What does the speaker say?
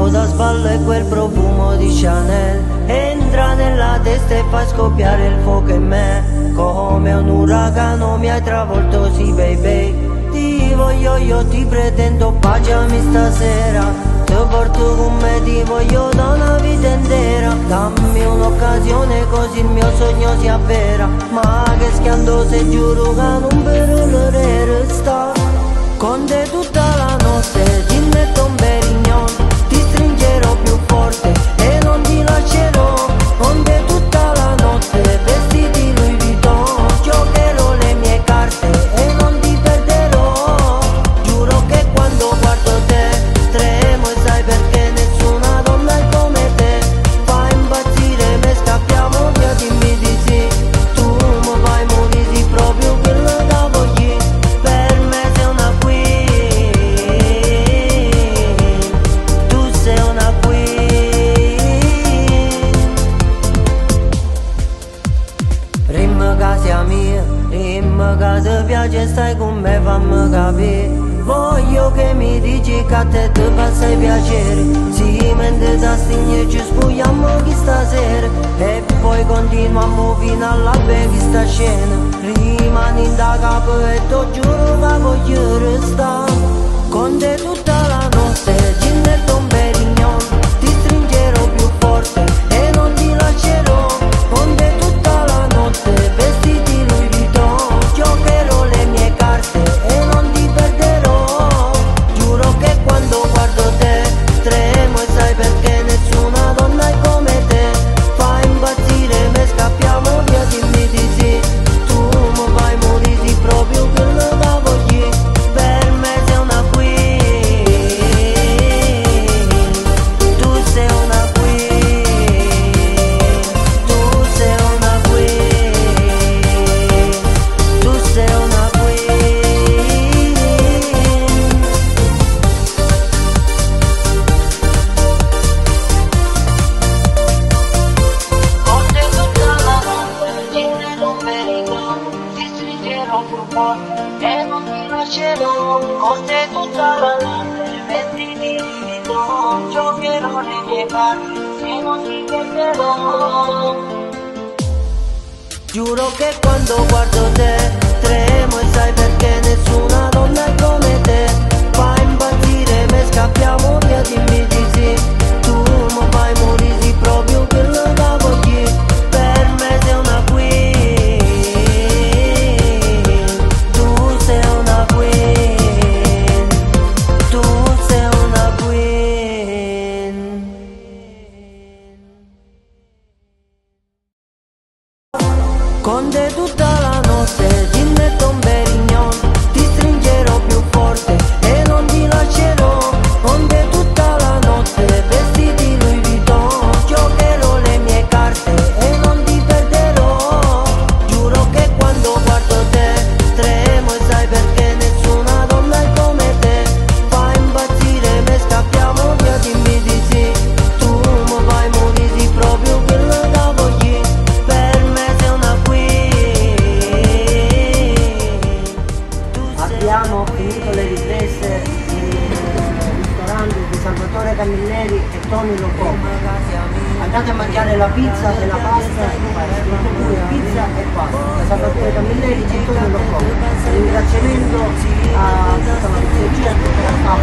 vento da spalle e quel profumo di Chanel entra nella testa e fa scoppiare il fuoco in me. Come un uragano mi hai travolto, sì baby. Ti voglio, io ti pretendo, baciami stasera. Ti porto con me, ti voglio da una vita intera. Dammi un'occasione così il mio sogno si avvera. Ma che schiando se giuro che non per resta con te tutta la notte, gin e Don Perignon. Ti stringerò più forte e non ti lascerò. Con te tutta la notte, vestiti Louis Vuitton. Giocherò le mie carte e non ti perderò. Giuro che quando guardo te tremo, e sai perché nessuna donna è come te. Fa impazzire, me scappiamo via, dimmi di sì. Tu mi fai morire proprio quello che voglio. Per me sei una queen, tu sei una queen. Rimma che sia mia, rimma che ti piace, stai con me, fammi capire. Voglio che mi dici che a te ti fa sei piacere. Sì, mentre da stigne ci spugliamo chi stasera. E poi continuiamo fino alla beghi sta scena. Rimani in da capo e ti giuro che voglio restare con te tutta la notte, gin e Don Perignon. Ti stringerò più forte e non ti lascerò. Con te tutta la notte, vestiti Louis Vuitton. Giocherò le mie carte e non ti perderò. Giuro che quando guardo te tremo, e sai perché nessuna donna è come te. Fa impazzire, me scappiamo via, dimmi di sì. Tu mi fai morire proprio quello che voglio. Per me sei una queen, tu sei una queen, tu sei una queen, tu sei una queen. Con te tutta la notte, gin e Don Perignon. Ti stringerò più forte e non ti lascerò. Con te tutta la notte, vestiti Louis Vuitton. Giocherò le mie carte e non ti perderò. Giuro che quando guardo te tremo, e sai perché nessuna donna è come te. Fa impazzire, me scappiamo via, dimmi di sì. Tu mi fai morire proprio quello che voglio. Per me sei una queen, tu sei una queen, tu sei una queen. Con te tutta la notte, gin e Don Perignon. Ti stringerò più forte e non ti lascerò. Con te tutta la notte, vestiti Louis Vuitton. Giocherò le mie carte e non ti perderò. Giuro che quando guardo te tremo, e sai perché nessuna donna è come te. Fa impazzire, me scappiamo via, dimmi di sì. Tu mi fai morire proprio quello che voglio. Per me sei una queen. Abbiamo finito le riprese in ristorante di Salvatore Camilleri e Tony Locò. Andate a mangiare la pizza e la pasta, pure pizza e pasta da Salvatore Camilleri e Tony Locò. Un ringraziamento a tutta la pizzeria